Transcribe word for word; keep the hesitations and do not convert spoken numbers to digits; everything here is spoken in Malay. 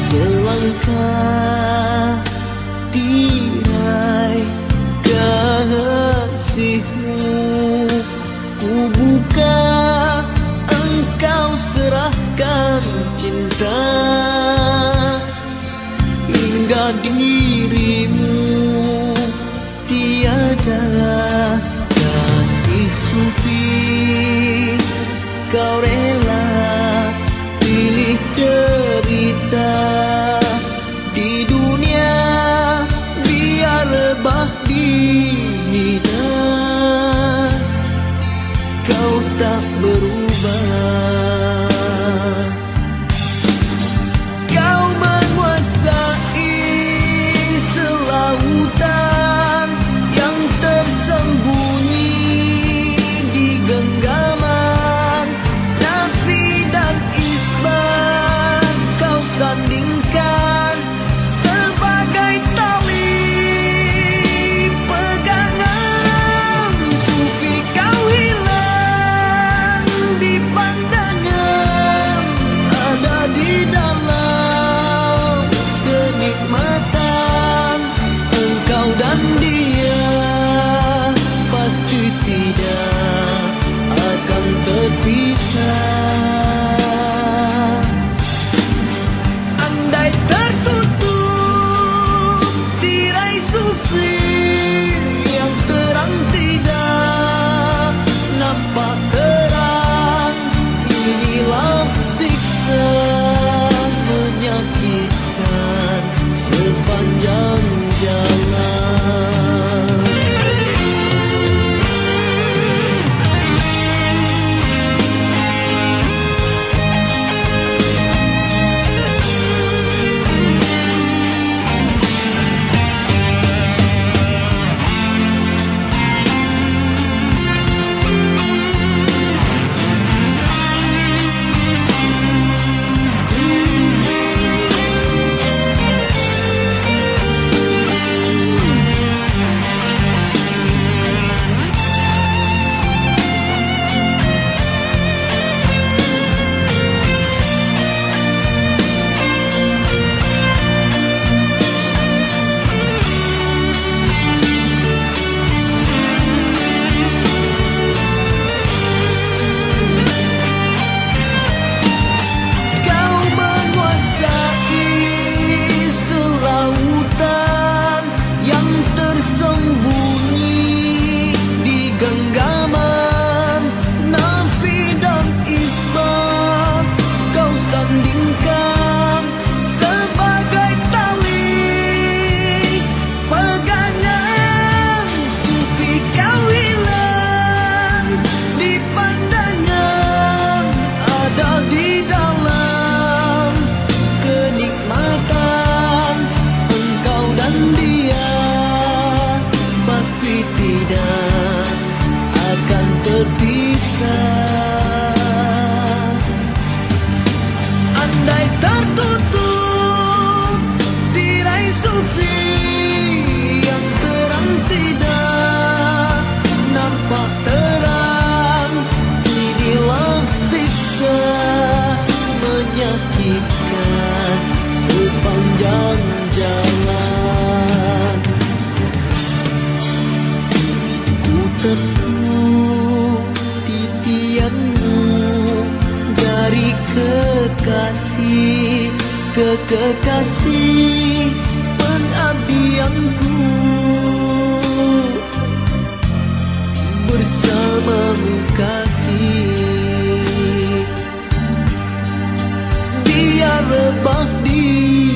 selangkah tirai kasihmu ku buka, engkau serahkan cinta hingga dirimu tiada kasih sufi. Kau rela pilih derita di dunia biar lebah dihina. Kau tak berubah. Kau menguasai selautan yang tersembunyi di genggaman nafi dan isbat. Kau sandingkan sebagai tali pegangan sufi. Kau hilang di pandangan, ada di dalam kenikmatan. Engkau dan dia pasti tidak akan terpisah. Andai tertutup tirai sufi yang terang tidak nampak terang, inilah siksa menyakitkan sepanjang jalan. Andai tertutup tirai sufi yang terang tidak nampak terang, inilah siksa menyakitkan sepanjang jalan. Ku tepuk titianmu dari kekasih ke kekasih pengabdianku, bersamamu kasih biar lebah di